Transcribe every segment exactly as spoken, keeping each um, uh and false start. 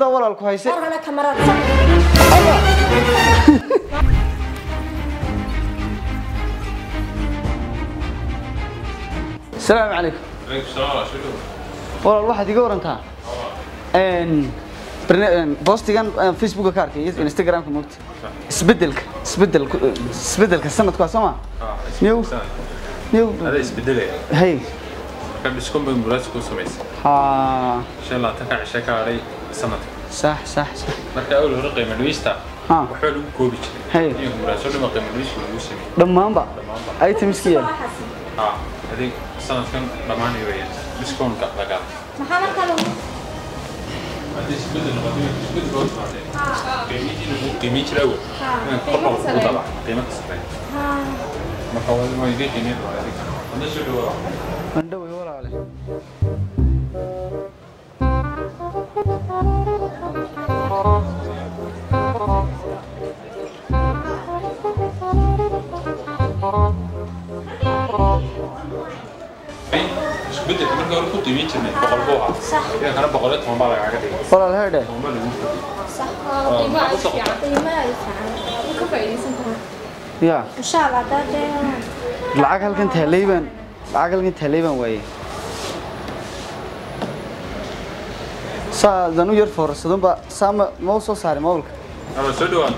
ولا الكويسة أنا كاميرات السلام عليكم. عليكم السلام ورحمة الله. والله الواحد يقول أنت إن برن بوستي كان فيسبوك كاركي إنستغرام كموت سبدلك سبدل سبدلك السنة كويسة ما نيو نيو هذا يسبدله هاي كان بيسكون بمباراه كوس ميس ها ان شاء الله تكع شكا علي سنه صح صح صح marka awal hore qiimo dhawista ها waxa lagu koobi هاي jiray iyo muraasado ma qiimo dhawis lagu sameeyay دمان با أي تمسكية ha hadii sanadkan dhamaan weeyaan discount ka laga محمد كلام hadii isbedel qadiyo isbedel oo saaray ha qiimihii lagu qiimii jiray awal ma qoro u daba qiimo ka sameeyay ها marka waa ma idin qiimii waa adiga ana soo dhawaada من دوي ولا عليه isbedel marka hore ku qiimii jirnay boqol booha صح yaa kana boqol toban baa laga dhigay ولا الهردة toban lagu fadhiyo صح قيمة يعني قيمة يفعل وكفاية سنتها يا إن شاء الله ده العقل كنت هليبان العقل كنت هليبان وياه سا دانو ير فورس دنبا سام موسو ساري مولك ama soo dhawaada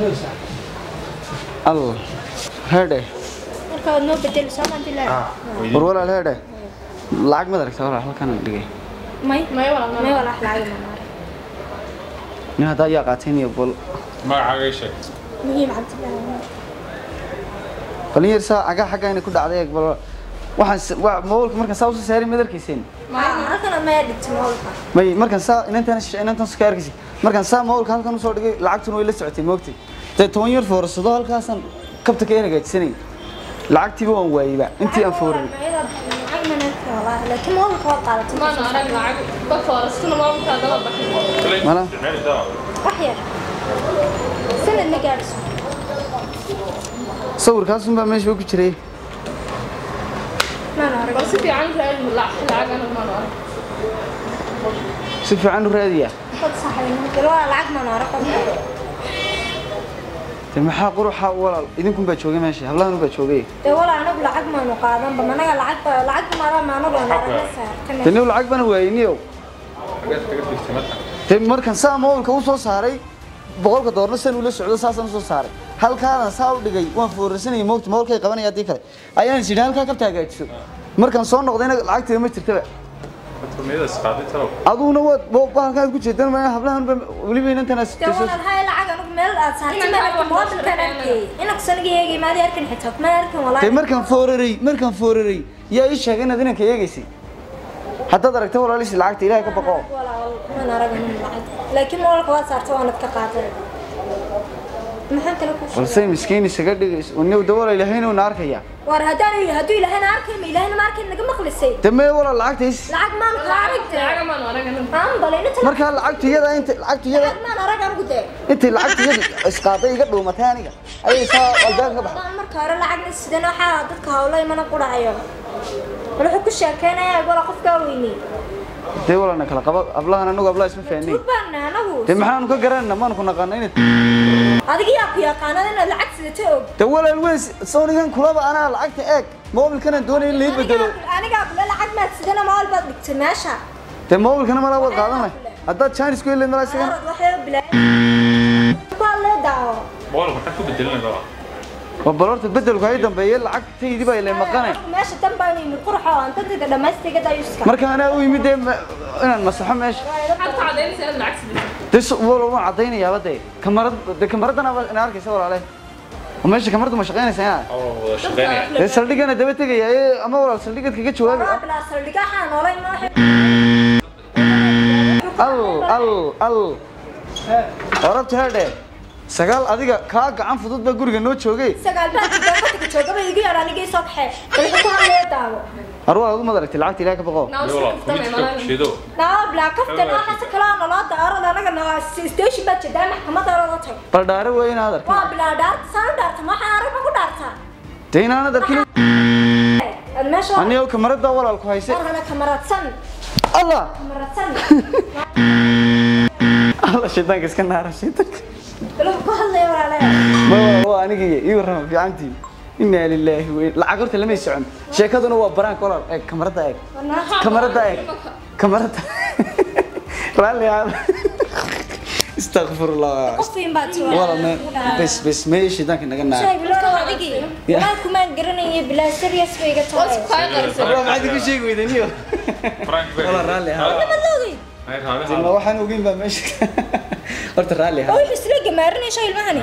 الله هردة marka noo bedel soo ma dilaa ولا الهردة العقل ما درك ولا كان دقي may ما يولا may wala xlaag ma mar إنها دا يا قاتين يقول magacaaga sheeg muhiim cabdi قلني يرسا عقا حقا إنه كل عادي يقبل واحد مولك مركز ساوس ساري ما دركيسين ما halkan ma dhigto moolka may markan saa inantan inantan skaarkiisi markan saa moolka halkan soo dhigay lacagtuna way la socotay moogtay tay toban yar foorsado halkaasan kabta ka eegaysanay lacagtiiba waan waayba intii aan foorin laakiin moolka waa qaadatay ما أنا أنا معك بفارس كنا ما ممكن هذا بحكي مالا wax yar sanad ma gaarso sawirkaas un baa meesha ku jiray ma arag بس في عندي لا لا أنا ما أعرف si fiican u raadiya qad saxay waa lacag ma arag tan maxaa quruxa walaal idinku baa joogay meesha hablahan baa joogay de wala anagu lacag ma nu qaadan ba managa lacag lacag ma ara ma anagu aan aragna tan lacag bana waayniyo tan markan saa moolka u soo saaray boqolka doolar san ula socdo saasan soo saaray halkaana saa u dhigay waan foorsanay moolka moolkay qabanaya hadii kale ayaan sidaan halka ka taagayso markan soo noqdayna lacagteeda ma jirtaba Meeda isqaaday talo aduna wad booqaad ku jeedan ma hablahan waliba inantan as de wala hay lacag anagu meel aad saartay ma moolka arkay inaad sanageeyay ma arkin xitaa ma arkin walaal tay markan fooraray markan fooraray yaa ii sheegay inaad inanka yeegaysay hadda aragtay walaalis lacagta ilaahay ka baqo walaal ma aragna lacag laakiin moolka waa saartay waan ka qaatay maxaan kala ku balse miskiin isaga dhigay oo dawla ilaahayna uu arkaya war hadaan haduu ilaahayna arkay ma ilaahayna ma arkay naga maqlisay tamay wala lacagtays lacag ma aragtay لا ما أعرف أنا aan balay inta marka lacagtiyada inta lacagtiyada lacag ma arag aan guday inta lacagtiyada isqaaday iga dhuumatay aniga ay saa walbaan ka baxay marka hore lacagna sidana waxa dadka hawlay mana quracayo wuxuu ku sheekeynaya wala qofka weyni day wala nakala qaba ablahan anagu ablaha isma faanay tuban anagu day maxaan ka garanaa maan ku naqaanay adiga yaa ku yaqaanada in lacag sidata og day wala wees soonigan kulaba ana lacagta eeg mobilkana doonay in la bedelo aniga abla lacag ma sidana maal baad dhigtay meesha day mobilkana mala wad qaadanay hadda chance ku ilaa mala isaga waxay bilaa waa la daawo boqol waxa ku bedelanaa وبلورت بدل كهاي دنبيل لعك تيجي بقى اللي مقنع ماشي تنباني من قرحة أنت تقدر دمستي كده يسكت مركب أنا أوي مدة أنا المسرح ماشي حتى عدين سأل العكس تس والله عطيني يا بدي كمرة ده كمرة أنا أنا أعرف يسوي عليه وماشي كمرة مشغلين سنة oo shaqeynaya السلدي أنا دبت جاي يا أما ولا السلدي قد كيجي شوي بلا سردك حان ولا ما ال ال ال عرفت هذا سجال أديك كاك عن فضوط بقولك إنه شوقي سجال بقى تجا كنت شوقي بيجي أنا نيجي صبح بس هو عليه دعوة أروح أقول ما درت تلعب تلاقي بقى والله shido لا بلا كفت أنا حاسة كلام لا دار أنا كنا ستيش بتش ده محكمة دار لا تك بردار وين هذا ما بلا دار سان دار ما حارب ما كدار تا تين أنا دركيلو المشى أنا يوم كمرة دور على الكويسة أنا كاميرات سن الله كاميرات سن shaydaanka iska naara shaydaanka Bal ku hadlay walaalahay. ma waa aniga iyo rama fiicantii inna lillahi wa lacag horta lama socon sheekaduna waa baraan kolal ee kamarada eeg kamarada eeg kamarada raalli ah astaghfirullah Qofin baad soo. wala ma bes bes ma shaydaanka naga naara Shay bilaa adigi. Waa kuma garanay bilaa serious way ga tahay. والله ما عندي شيء ويدنيو فرانك والله رالي هذا Ma loogi. هاي هذا ما waxaan ogeyn ba meesha horta raalli ha Oo isla gamaarinay shay ilmahani.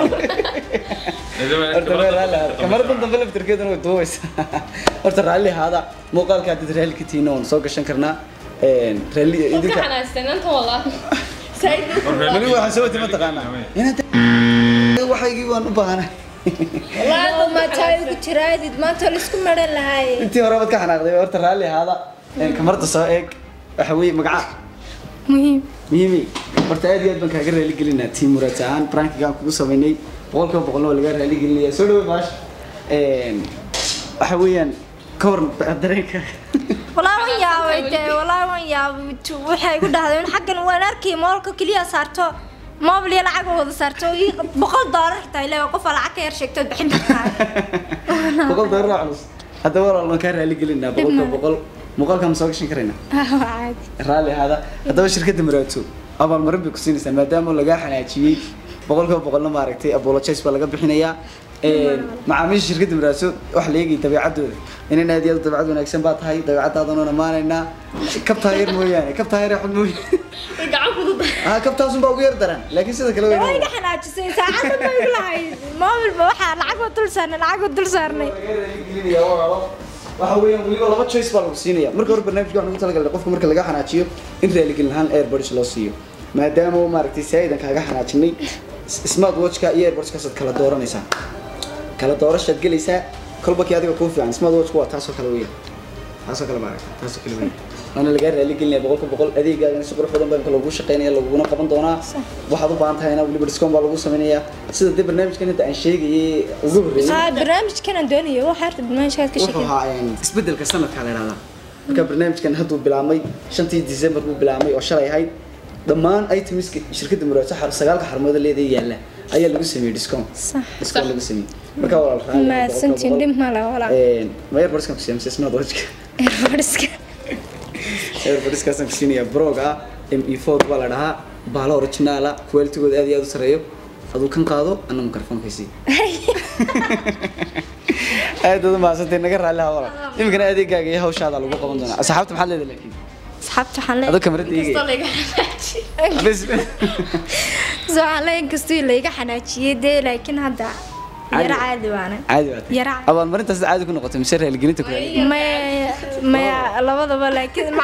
horta raalli ha kamaradan dambe laftirkeedana way duubaysa horta raalli hada muuqaalka dad raalli ka tiina oo soo gashan karnaa een raalli idinka waxaan astaynanta wallahi sayd mani waxaan soo wati ma taqaana inaad waxaygii waan u baahanahay Walaal ma tahay ku tiraadid maanta la isku maran lahaay. intii hore baad ka xanaaqday horta raalli hada een kamarada soo eeg waxa weey magaca Muhiim. ميمي horta aad iyo aad baan kaaga raali gelinaa team muraad ahaan prankigan kugu sameynay boqolkiiba boqol oo laga raali gelinayaa soo dhaweey maash een waxa weeyaan ka hor dareenka Walaal waan yaabay walaal waan yaabay waxay igu dhahdeen xaggan waan arkay moolka kaliya saarto moobil iyo lacag wada saarto boqol dollar xitaa ilaa qof lacag ka yar sheegto bixin kartaa. boqol dollar culus hadda walaal waan kaa raali gelinaa boqolkiiba boqol muuqaalka ma soo gashan karaynaa Caadi. raalli hada haddaba shirkadda muraato abaal marin bay ku siinaysaa maadaama laga xanaajiyey boqolkiiba boqolna maaragtay apologize baa laga bixinayaa een macaamiisha shirkadda muraato wax la eegay dabeecadooda inay aad iyo aad dabeecad wanaagsan baa tahay dabeecadaadana namaanaynaa kabtaa yar mooyaane kabtaa yar xun mooyaane gacan fudud ah kabtaasun baa ugu yar daran laakiin sida kale Way ga xanaajisay saacad ma igu lahayd. Moobil ba waxa lacag oo dul saarnay lacag oo dul saarnay. waxa weeyaan waliba laba choice baa lagu siinaya marka hore barnaamijka waxaan ugu talagalnay qofka marka laga xanaajiyo in raali gelin ahaan airpods loo siiyo maadaama uu maaragtay saayidan kaaga xanaajinay smart watch-ka iyo airpods ka sad kala dooranaysaa kala doorashaad gelaysaa kolba kii adiga kuu fiican smart watch-ku waa taasoo kale weeyaan taasoo kale maaragtay taasoo kale weeyaan أنا اللي قاعد اللي قلنا بقولك بقول أديك قاعد نسقط فضل بين كل وجوش شقينا يلا وجونا قبل دونا واحد وبعض هنا واللي بدرسكم بالله وجوش منيا سيد ده برنامج كان عن شيء وجوه ها برنامج كان دوني هو حارت برنامج هذا كشيء وها يعني استبدل كسنة على هذا كان برنامج كان هدو بالعامي شنتي ديسمبر بالعامي وشري هاي ضمان أي تمسك شركة مرات حر سجالك حرمود اللي دي يلا أي اللي بيسميه ديسكم صح ديسكم اللي بيسميه بكوا ما سنتين دم ما ولا ما يربرس كم سيم سيسمه ضوجك برسك airpods ka san siinaya broga M E four wala dhaha bahala original quality good aad iyo aad u sareeyo aduu kan qaado anna microphone-kiisi aad u maasantay naga raali ha wala imkana adeegaaga iyo hawshaada lagu qaban doonaa asxaabta maxaa leedahay laakiin asxaabta waxaan leeyahay adoo kamarada kasta eegay laga xanaajiyo bas soo aan kastii layga xanaajiyay dee laakiin hadda yara caadi waana caadi waad yara abaan marintaas caadi ku noqotay mise raali gelinta ku ma ma labadaba laakiin